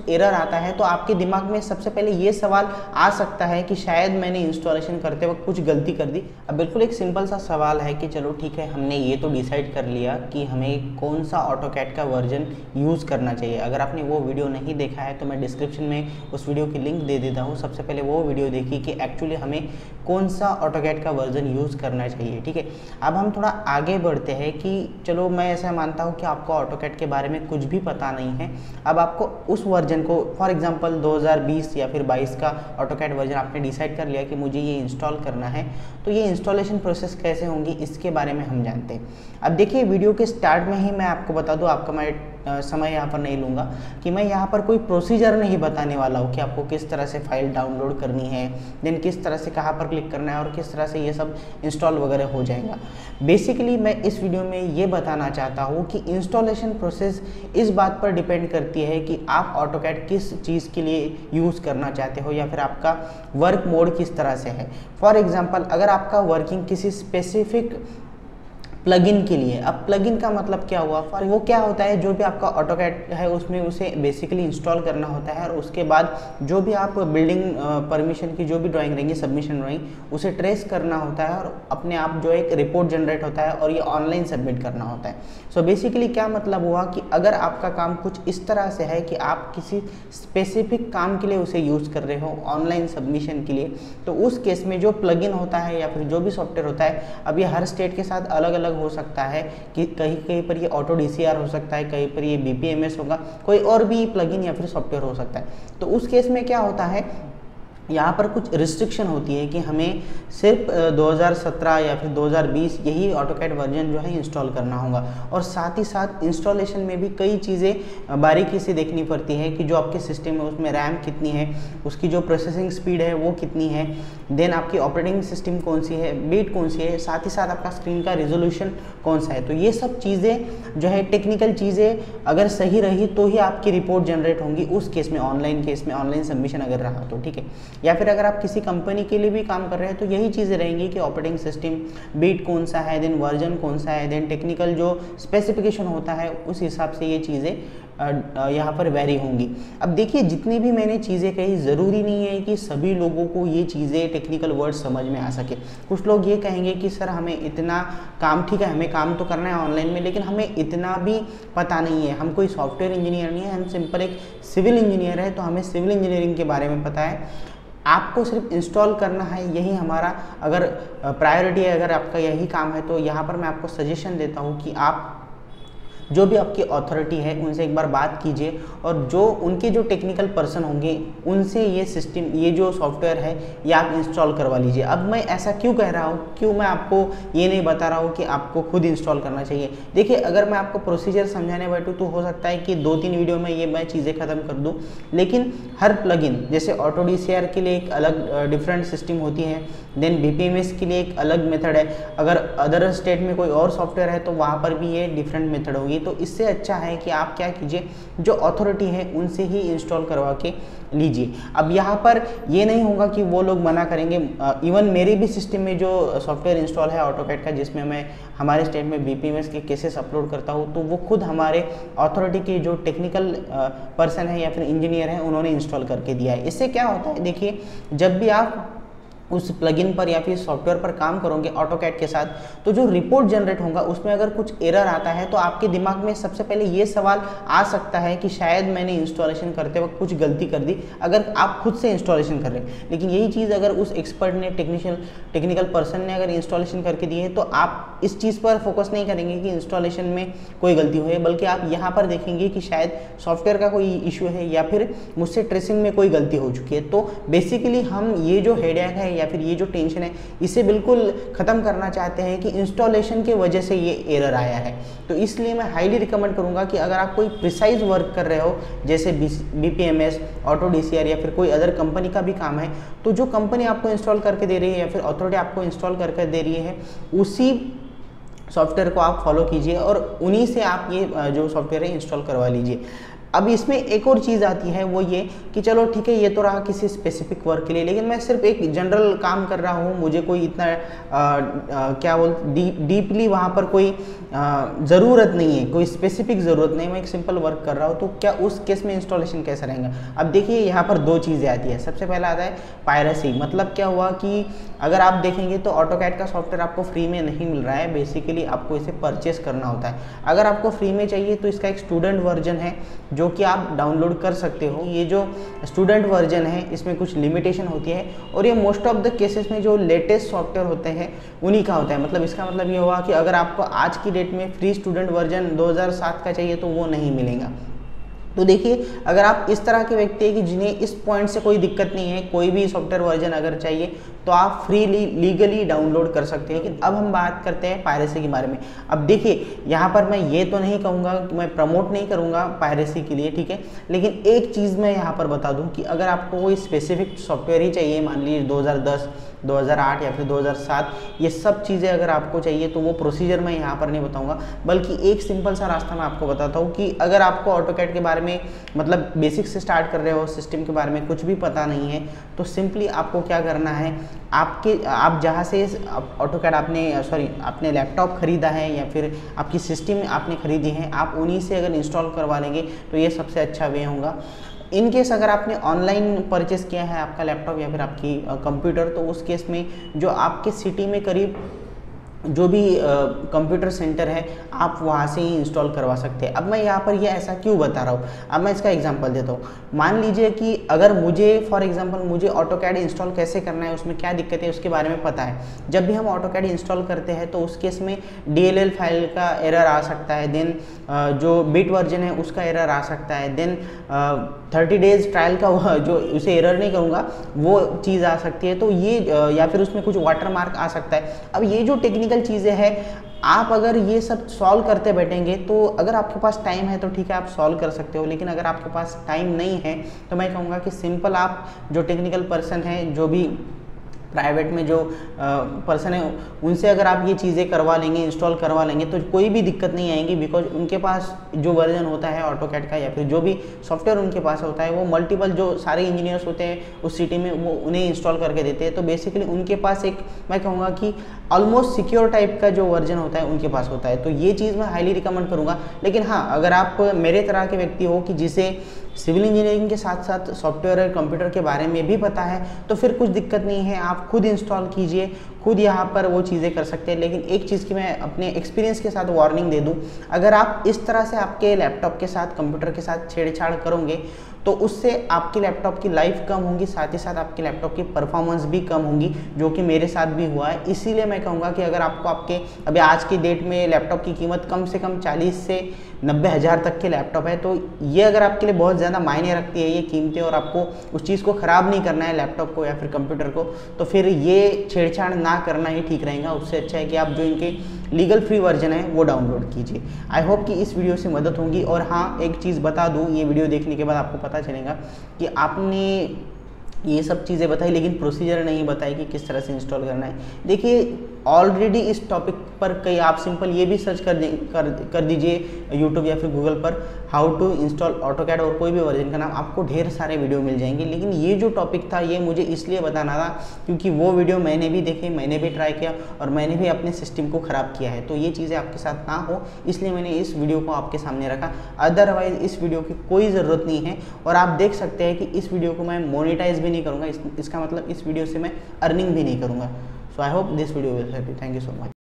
कुछ एरर आता है तो आपके दिमाग में सबसे पहले ये सवाल आ सकता है कि शायद मैंने इंस्टॉलेशन करते वक्त कुछ गलती कर दी। अब बिल्कुल एक सिंपल सा सवाल है कि चलो ठीक है, हमने ये तो डिसाइड कर लिया कि हमें कौन सा ऑटोकैड का वर्जन यूज़ करना चाहिए। अगर आपने वो वीडियो नहीं देखा है तो मैं डिस्क्रिप्शन में उस वीडियो की लिंक दे देता हूँ। सबसे पहले वो वीडियो देखिए कि एक्चुअली हमें कौन सा ऑटोकैड का वर्जन यूज़ करना चाहिए। ठीक है, अब हम थोड़ा आगे बढ़ते हैं कि चलो मैं ऐसा मानता हूँ कि आपको ऑटोकैड के बारे में कुछ भी पता नहीं है। अब आपको उस वर्जन को फॉर एग्जांपल 2020 या फिर 22 का ऑटोकैड वर्जन आपने डिसाइड कर लिया कि मुझे ये इंस्टॉल करना है, तो ये इंस्टॉलेशन प्रोसेस कैसे होंगी इसके बारे में हम जानते हैं। अब देखिए, वीडियो के स्टार्ट में ही मैं आपको बता दूँ, आपका मैं समय यहाँ पर नहीं लूँगा कि मैं यहाँ पर कोई प्रोसीजर नहीं बताने वाला हूँ कि आपको किस तरह से फाइल डाउनलोड करनी है, देन किस तरह से कहाँ पर क्लिक करना है और किस तरह से ये सब इंस्टॉल वगैरह हो जाएगा। बेसिकली मैं इस वीडियो में ये बताना चाहता हूँ कि इंस्टॉलेशन प्रोसेस इस बात पर डिपेंड करती है कि आप ऑटोकैड किस चीज़ के लिए यूज़ करना चाहते हो या फिर आपका वर्क मोड किस तरह से है। फॉर एग्जाम्पल, अगर आपका वर्किंग किसी स्पेसिफिक प्लगइन के लिए, अब प्लगइन का मतलब क्या हुआ, वो क्या होता है, जो भी आपका ऑटोकैड है उसमें उसे बेसिकली इंस्टॉल करना होता है और उसके बाद जो भी आप बिल्डिंग परमिशन की जो भी ड्राइंग रहेंगी, सबमिशन ड्राइंग, उसे ट्रेस करना होता है और अपने आप जो एक रिपोर्ट जनरेट होता है और ये ऑनलाइन सबमिट करना होता है। सो बेसिकली क्या मतलब हुआ कि अगर आपका काम कुछ इस तरह से है कि आप किसी स्पेसिफिक काम के लिए उसे यूज़ कर रहे हो ऑनलाइन सबमिशन के लिए, तो उस केस में जो प्लगइन होता है या फिर जो भी सॉफ्टवेयर होता है, अब ये हर स्टेट के साथ अलग अलग हो सकता है कि कहीं कहीं पर ये ऑटो DCR हो सकता है, कहीं पर ये BPMS होगा, कोई और भी प्लगइन या फिर सॉफ्टवेयर हो सकता है। तो उस केस में क्या होता है, यहाँ पर कुछ रिस्ट्रिक्शन होती है कि हमें सिर्फ 2017 या फिर 2020 यही ऑटोकैड वर्जन जो है इंस्टॉल करना होगा। और साथ ही साथ इंस्टॉलेशन में भी कई चीज़ें बारीकी से देखनी पड़ती है कि जो आपके सिस्टम है उसमें रैम कितनी है, उसकी जो प्रोसेसिंग स्पीड है वो कितनी है, देन आपकी ऑपरेटिंग सिस्टम कौन सी है, बीट कौन सी है, साथ ही साथ आपका स्क्रीन का रेजोल्यूशन कौन सा है। तो ये सब चीज़ें जो है टेक्निकल चीज़ें अगर सही रही तो ही आपकी रिपोर्ट जनरेट होंगी उस केस में, ऑनलाइन सबमिशन अगर रहा तो। ठीक है, या फिर अगर आप किसी कंपनी के लिए भी काम कर रहे हैं तो यही चीज़ें रहेंगी कि ऑपरेटिंग सिस्टम, बीट कौन सा है, देन वर्जन कौन सा है, देन टेक्निकल जो स्पेसिफिकेशन होता है उस हिसाब से ये चीज़ें यहाँ पर वेरी होंगी। अब देखिए, जितनी भी मैंने चीज़ें कही, ज़रूरी नहीं है कि सभी लोगों को ये चीज़ें टेक्निकल वर्ड समझ में आ सके। कुछ लोग ये कहेंगे कि सर हमें इतना काम, ठीक है हमें काम तो करना है ऑनलाइन में, लेकिन हमें इतना भी पता नहीं है, हम कोई सॉफ्टवेयर इंजीनियर नहीं है, हम सिंपल एक सिविल इंजीनियर है, तो हमें सिविल इंजीनियरिंग के बारे में पता है, आपको सिर्फ इंस्टॉल करना है, यही हमारा अगर प्रायोरिटी है, अगर आपका यही काम है, तो यहाँ पर मैं आपको सजेशन देता हूँ कि आप जो भी आपकी अथॉरिटी है उनसे एक बार बात कीजिए और जो उनके जो टेक्निकल पर्सन होंगे उनसे ये सिस्टम, ये जो सॉफ्टवेयर है ये आप इंस्टॉल करवा लीजिए। अब मैं ऐसा क्यों कह रहा हूँ, क्यों मैं आपको ये नहीं बता रहा हूँ कि आपको खुद इंस्टॉल करना चाहिए। देखिए, अगर मैं आपको प्रोसीजर समझाने बैठूँ तो हो सकता है कि 2-3 वीडियो में ये मैं चीज़ें ख़त्म कर दूँ, लेकिन हर प्लगइन, जैसे ऑटो DCR के लिए एक अलग डिफरेंट सिस्टम होती है, देन BPMS के लिए एक अलग मेथड है, अगर अदर स्टेट में कोई और सॉफ्टवेयर है तो वहाँ पर भी ये डिफरेंट मेथड होगी। तो इससे अच्छा है कि आप क्या कीजिए, जो अथॉरिटी है उनसे ही इंस्टॉल करवा के लीजिए। अब यहाँ पर ये नहीं होगा कि वो लोग मना करेंगे। इवन मेरे भी सिस्टम में जो सॉफ्टवेयर इंस्टॉल है ऑटोकैड का, जिसमें मैं हमारे स्टेट में BPMS के केसेस अपलोड करता हूँ, तो वो खुद हमारे अथॉरिटी के जो टेक्निकल पर्सन है या फिर इंजीनियर है उन्होंने इंस्टॉल करके दिया है। इससे क्या होता है, देखिए, जब भी आप उस प्लगइन पर या फिर सॉफ्टवेयर पर काम करोगे ऑटोकैड के साथ, तो जो रिपोर्ट जनरेट होगा उसमें अगर कुछ एरर आता है तो आपके दिमाग में सबसे पहले ये सवाल आ सकता है कि शायद मैंने इंस्टॉलेशन करते वक्त कुछ गलती कर दी, अगर आप खुद से इंस्टॉलेशन कर रहे हैं। लेकिन यही चीज़ अगर उस एक्सपर्ट ने, टेक्निकल पर्सन ने अगर इंस्टॉलेशन करके दी है, तो आप इस चीज़ पर फोकस नहीं करेंगे कि इंस्टॉलेशन में कोई गलती हुई है, बल्कि आप यहाँ पर देखेंगे कि शायद सॉफ्टवेयर का कोई इशू है या फिर मुझसे ट्रेसिंग में कोई गलती हो चुकी है। तो बेसिकली हम ये जो हेडेक है या फिर ये जो टेंशन है इसे बिल्कुल ख़त्म करना चाहते हैं कि इंस्टॉलेशन की वजह से ये एरर आया है। तो इसलिए मैं हाईली रिकमेंड करूंगा कि अगर आप कोई प्रिसाइज वर्क कर रहे हो, जैसे BPMS, ऑटो DCR या फिर कोई अदर कंपनी का भी काम है, तो जो कंपनी आपको इंस्टॉल करके दे रही है या फिर अथॉरिटी आपको इंस्टॉल करके दे रही है, उसी सॉफ्टवेयर को आप फॉलो कीजिए और उन्हीं से आप ये जो सॉफ्टवेयर है इंस्टॉल करवा लीजिए। अब इसमें एक और चीज़ आती है, वो ये कि चलो ठीक है ये तो रहा किसी स्पेसिफिक वर्क के लिए, लेकिन मैं सिर्फ एक जनरल काम कर रहा हूँ, मुझे कोई इतना क्या डीपली वहाँ पर कोई ज़रूरत नहीं है, कोई स्पेसिफिक ज़रूरत नहीं, मैं एक सिंपल वर्क कर रहा हूँ, तो क्या उस केस में इंस्टॉलेशन कैसा रहेगा। अब देखिए यहाँ पर दो चीज़ें आती है। सबसे पहला आता है पायरेसी। मतलब क्या हुआ कि अगर आप देखेंगे तो ऑटोकैड का सॉफ्टवेयर आपको फ्री में नहीं मिल रहा है, बेसिकली आपको इसे परचेस करना होता है। अगर आपको फ्री में चाहिए तो इसका एक स्टूडेंट वर्जन है जो कि आप डाउनलोड कर सकते हो। ये जो स्टूडेंट वर्जन है इसमें कुछ लिमिटेशन होती है, और ये मोस्ट ऑफ द केसेस में जो लेटेस्ट सॉफ्टवेयर होते हैं उन्हीं का होता है। मतलब इसका मतलब ये हुआ कि अगर आपको आज की डेट में फ्री स्टूडेंट वर्जन 2007 का चाहिए तो वो नहीं मिलेगा। तो देखिए अगर आप इस तरह के व्यक्ति हैं कि जिन्हें इस पॉइंट से कोई दिक्कत नहीं है, कोई भी सॉफ्टवेयर वर्जन अगर चाहिए तो आप फ्रीली लीगली डाउनलोड कर सकते हैं। लेकिन अब हम बात करते हैं पायरेसी के बारे में। अब देखिए यहाँ पर मैं ये तो नहीं कहूँगा, मैं प्रमोट नहीं करूँगा पायरेसी के लिए, ठीक है, लेकिन एक चीज़ मैं यहाँ पर बता दूँ कि अगर आपको कोई स्पेसिफिक सॉफ्टवेयर ही चाहिए, मान लीजिए 2010, 2008 या फिर 2007, ये सब चीज़ें अगर आपको चाहिए तो वो प्रोसीजर मैं यहाँ पर नहीं बताऊँगा, बल्कि एक सिंपल सा रास्ता मैं आपको बताता हूँ कि अगर आपको ऑटोकैड के बारे में मतलब बेसिक से स्टार्ट कर रहे हो, सिस्टम के बारे में कुछ भी पता नहीं है, तो सिंपली आपको क्या करना है, आप जहाँ से ऑटोकैड आपने लैपटॉप खरीदा है या फिर आपकी सिस्टम आपने खरीदी है, आप उन्हीं से अगर इंस्टॉल करवा लेंगे तो ये सबसे अच्छा वे होगा। इन केस अगर आपने ऑनलाइन परचेस किया है आपका लैपटॉप या फिर आपकी कंप्यूटर, तो उस केस में जो आपके सिटी में करीब जो भी कंप्यूटर सेंटर है आप वहाँ से ही इंस्टॉल करवा सकते हैं। अब मैं यहाँ पर ये ऐसा क्यों बता रहा हूँ, अब मैं इसका एग्जांपल देता हूँ। मान लीजिए कि अगर मुझे फॉर एग्जांपल मुझे ऑटोकैड इंस्टॉल कैसे करना है, उसमें क्या दिक्कत है उसके बारे में पता है। जब भी हम ऑटोकैड इंस्टॉल करते हैं तो उस केस में DLL फाइल का एरर आ सकता है, देन जो बिट वर्जन है उसका एरर आ सकता है, देन 30 डेज ट्रायल का जो उसे एरर नहीं करूँगा वो चीज़ आ सकती है, तो ये या फिर उसमें कुछ वाटर मार्क आ सकता है। अब ये जो टेक्निकल चीज़ें हैं, आप अगर ये सब सॉल्व करते बैठेंगे तो अगर आपके पास टाइम है तो ठीक है आप सॉल्व कर सकते हो, लेकिन अगर आपके पास टाइम नहीं है तो मैं कहूँगा कि सिंपल आप जो टेक्निकल पर्सन है, जो भी प्राइवेट में जो पर्सन है, उनसे अगर आप ये चीज़ें करवा लेंगे, इंस्टॉल करवा लेंगे तो कोई भी दिक्कत नहीं आएगी, बिकॉज उनके पास जो वर्जन होता है ऑटोकैड का या फिर जो भी सॉफ्टवेयर उनके पास होता है वो मल्टीपल जो सारे इंजीनियर्स होते हैं उस सिटी में वो उन्हें इंस्टॉल करके देते हैं। तो बेसिकली उनके पास एक मैं कहूँगा कि ऑलमोस्ट सिक्योर टाइप का जो वर्जन होता है उनके पास होता है, तो ये चीज़ मैं हाईली रिकमेंड करूँगा। लेकिन हाँ, अगर आप मेरे तरह के व्यक्ति हो कि जिसे सिविल इंजीनियरिंग के साथ साथ सॉफ्टवेयर और कंप्यूटर के बारे में भी पता है, तो फिर कुछ दिक्कत नहीं है, आप खुद इंस्टॉल कीजिए, खुद यहाँ पर वो चीज़ें कर सकते हैं। लेकिन एक चीज़ की मैं अपने एक्सपीरियंस के साथ वार्निंग दे दूँ, अगर आप इस तरह से आपके लैपटॉप के साथ कंप्यूटर के साथ छेड़छाड़ करोगे तो उससे आपके लैपटॉप की लाइफ कम होगी, साथ ही साथ आपके लैपटॉप की परफॉर्मेंस भी कम होगी, जो कि मेरे साथ भी हुआ है। इसीलिए मैं कहूँगा कि अगर आपको आपके अभी आज की डेट में लैपटॉप की कीमत कम से कम 40 से 90 हज़ार तक के लैपटॉप है, तो ये अगर आपके लिए बहुत ज़्यादा मायने रखती है ये कीमतें, और आपको उस चीज़ को ख़राब नहीं करना है लैपटॉप को या फिर कंप्यूटर को, तो फिर ये छेड़छाड़ ना करना ही ठीक रहेगा। उससे अच्छा है कि आप जो इनके लीगल फ्री वर्जन है वो डाउनलोड कीजिए। आई होप कि इस वीडियो से मदद होगी। और हाँ, एक चीज़ बता दूँ, ये वीडियो देखने के बाद आपको पता चलेगा कि आपने ये सब चीज़ें बताई लेकिन प्रोसीजर नहीं बताई कि किस तरह से इंस्टॉल करना है। देखिए ऑलरेडी इस टॉपिक पर कई आप सिंपल ये भी सर्च कर दीजिए यूट्यूब या फिर गूगल पर हाउ टू इंस्टॉल ऑटोकैड और कोई भी वर्जन का नाम, आपको ढेर सारे वीडियो मिल जाएंगे। लेकिन ये जो टॉपिक था ये मुझे इसलिए बताना था क्योंकि वो वीडियो मैंने भी देखे, मैंने भी ट्राई किया और मैंने भी अपने सिस्टम को ख़राब किया है, तो ये चीज़ें आपके साथ ना हो इसलिए मैंने इस वीडियो को आपके सामने रखा। अदरवाइज़ इस वीडियो की कोई ज़रूरत नहीं है। और आप देख सकते हैं कि इस वीडियो को मैं मोनेटाइज भी नहीं करूँगा, इसका मतलब इस वीडियो से मैं अर्निंग भी नहीं करूँगा। So I hope this video will help you. Thank you so much.